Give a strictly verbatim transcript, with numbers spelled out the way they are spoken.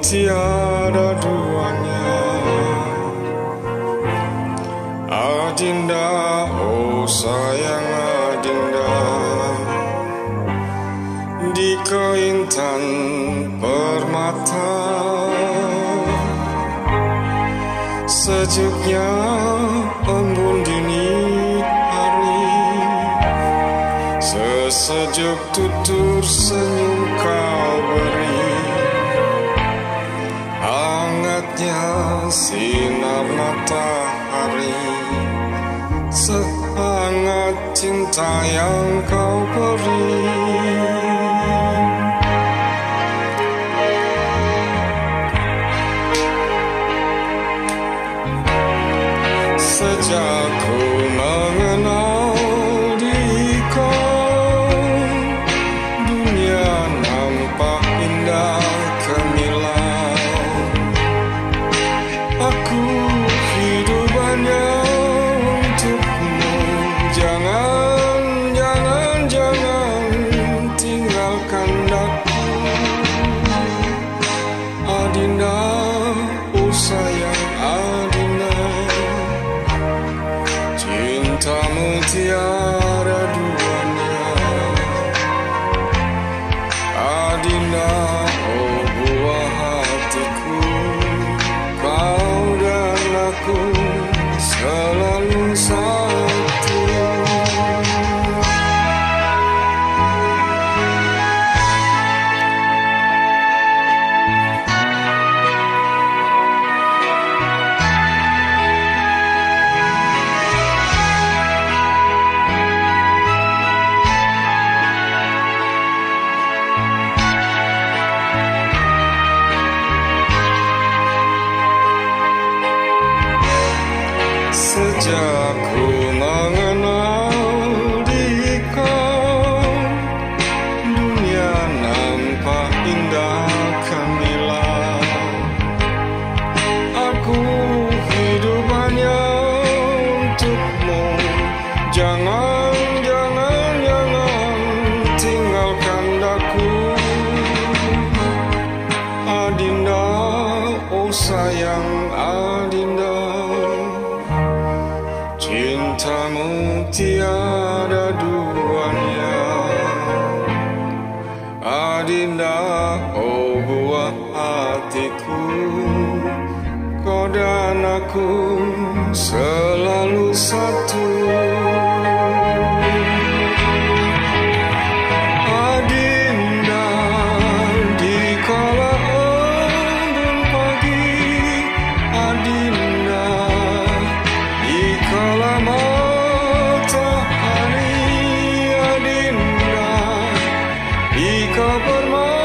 tiada duanya. Adinda, oh sayang Adinda, di keintan permata, sejuknya embun dini hari, sesejuk tutur senyum kau beri, hangatnya sinar matahari, sehangat cinta yang kau beri. Sejak ku mengenal diriku, dunia nampak indah gemilang. Aku hidup hanya untukmu. Jangan, jangan, jangan tinggalkan aku, Adinda, oh sayang Adinda. Cintamu tiada duanya. Adinda, oh buah hatiku, kau dan aku selalu satu. Sejak ku mengenal diriku, dunia nampak indah gemilang. Aku hidup hanya untukmu. Jangan, jangan, jangan tinggalkan aku, Adinda, oh sayang Adinda. Cintamu tiada duanya. Adinda, oh buah hatiku, kau dan aku selalu satu. Adinda, di kala embun pagi, Adinda, di kala matahari, Adinda, di kau permata.